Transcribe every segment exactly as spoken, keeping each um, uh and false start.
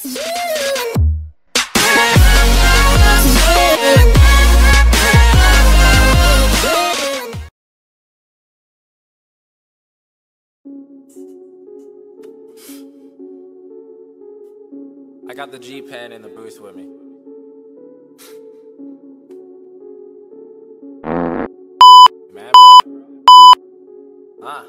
I got the G pen in the booth with me. Mad, bro? Ah.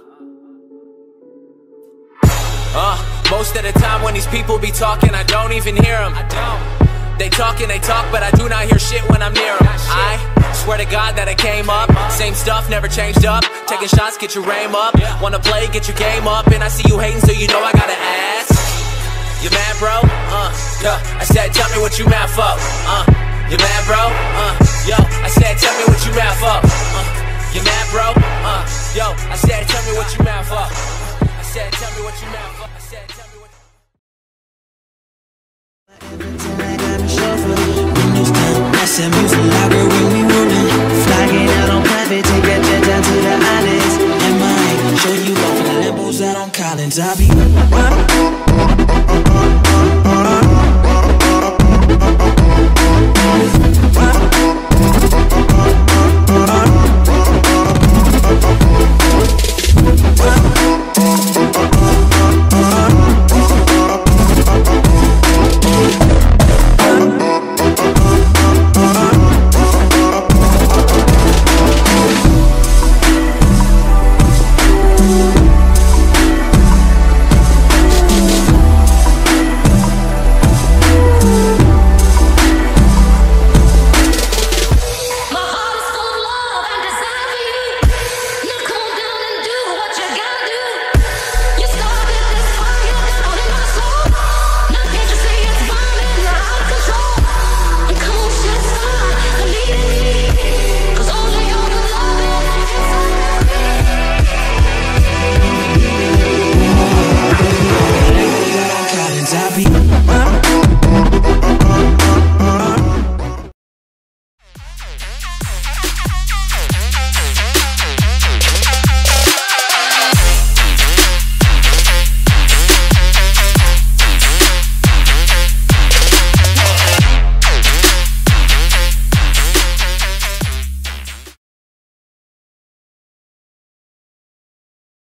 Uh, most of the time when these people be talking, I don't even hear them. I don't. They talk and they talk, but I do not hear shit when I'm near them. I swear to God that I came up, same stuff, never changed up. Taking shots, get your aim up. Wanna play, get your game up. And I see you hating, so you know I gotta ask. You mad, bro? Uh, yo, I said, tell me what you mad for. Uh, you mad, bro? Uh, yo, I said, tell me what you mad for. Uh, you mad, bro? Uh, yo, I said, tell me what you mad for. Uh, I said, tell me what you mad for. I said, tell me what you. I said, music